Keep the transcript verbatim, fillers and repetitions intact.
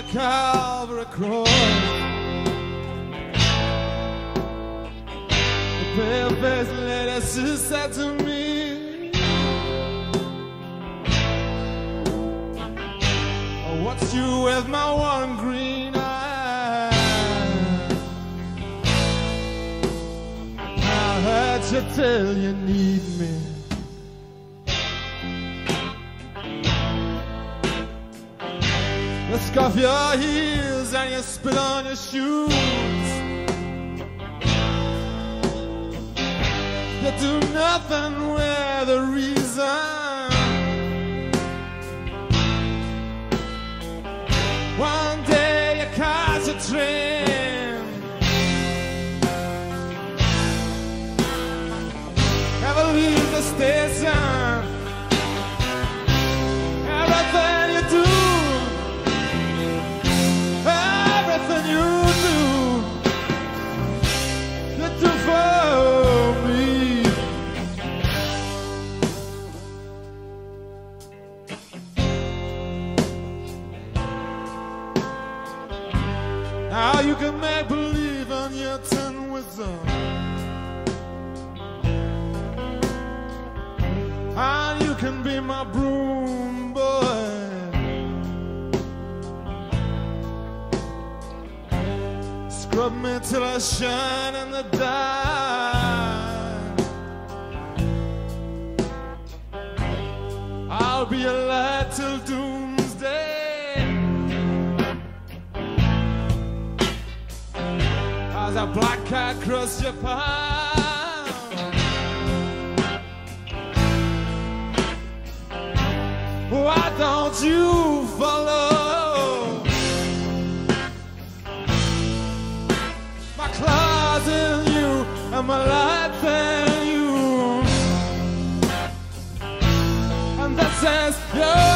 Calvary cross. The pale-faced lady, she said to me, oh, what's you with my one green eye? I heard you tell you need me. You scuff your heels and you spit on your shoes. You do nothing with a reason. One day you catch a train, never leave the station. Everything you do, everything you do, you do for me. Now you can make believe on your tin whistle, and you can be my broom boy. Scrub me till I shine in the dark. I'll be a light till doomsday. As a black cat cross your path, why don't you follow? My claws in you and my life in you, and that says you're